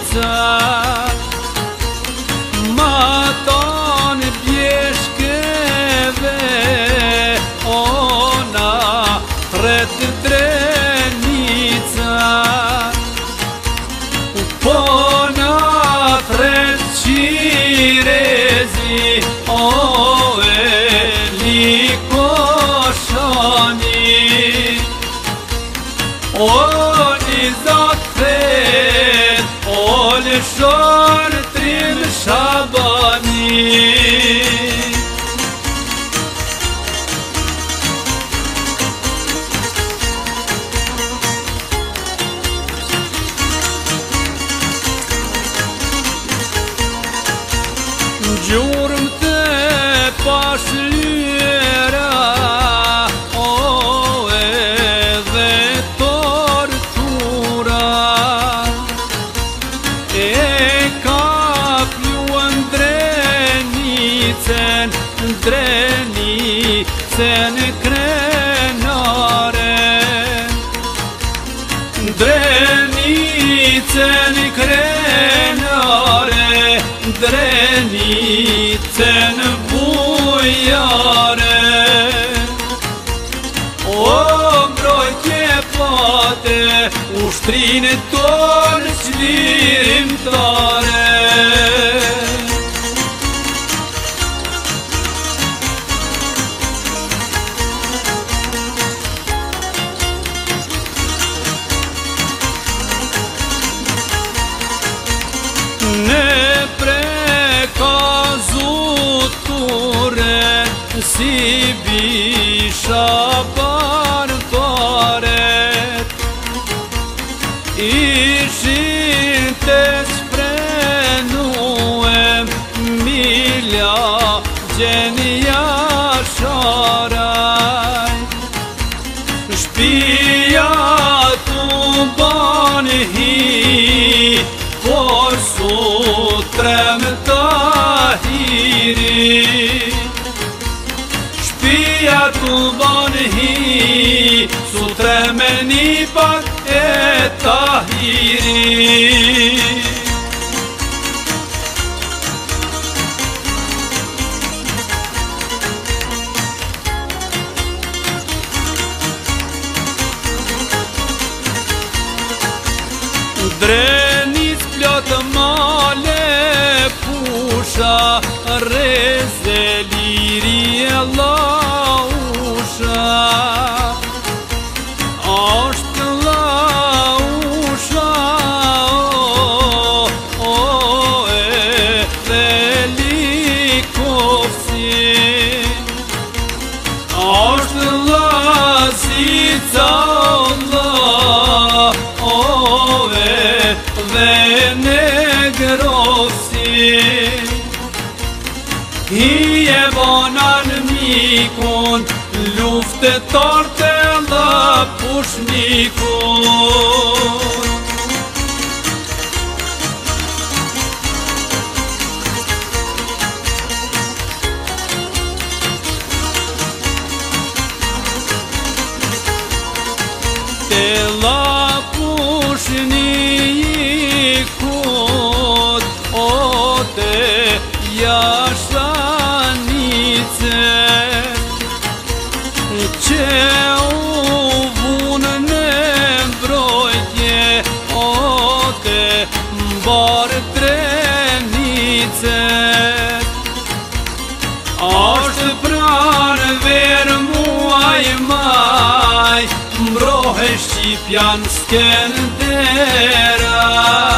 drenița, Maton bjeshkeve, Ona tret drenica, Pona tret qirezi, O e likoshani, O një zatën, o lëshon trim Shabani. Gjurëm të pashlyera, o edhe tortura, e ka pluan drenicën, drenicën krenare, drenicën krenare, drenicën bujare. O mbrojtje pate, ushtrinë tonë çlirimtare. Si bisha barbaret, ishin të shprenuem, Milja gjenja sharaj, shpia tu ban hi, por sutrem tahiri, Shpia tu ban hi, sutre me një pak e tahiri. Drenic plot male pusha, reze liri lausha, është lausha, o e velikofsi, është lazica Allah, o e venegrosi. Hi e banan mikun, luftetar të dhe pushnikun. Te la pushnikut, o te jashanice, që u vunën e mbrojtje, o te mbarë drenice. Ashtë pranë verë muaj maj, mbrohe Shqipjan Skëndera.